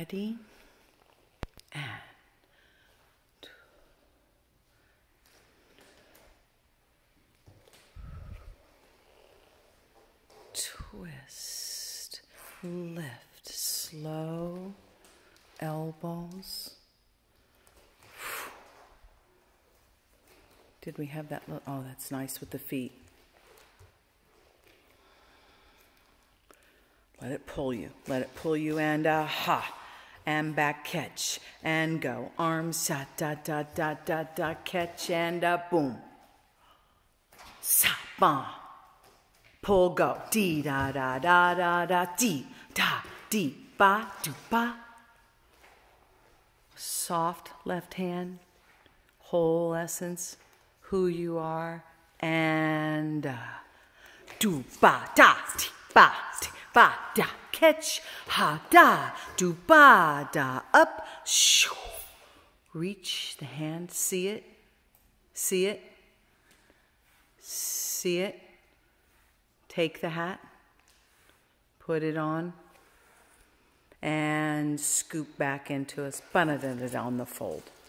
Ready? And twist, lift, slow, elbows. Did we have that little, oh, that's nice with the feet. Let it pull you, and ha, and back catch, and go. Arms, sa, da, da, da, da, da, catch, and boom. Sa, ba. Pull, go. Dee, da, da, da, da, da, dee, da, dee, ba, do, ba. Soft left hand, whole essence, who you are, and do, ba, da, dee, ba, dee. Ba, da, catch, ha, da, do, ba, da, up, shoo. Reach the hand, see it, see it, see it. Take the hat, put it on, and scoop back into us, on the fold.